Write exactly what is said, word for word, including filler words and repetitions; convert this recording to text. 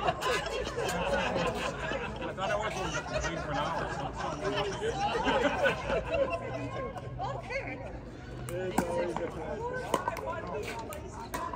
thought I was going to complain for an hour. Okay. There's always a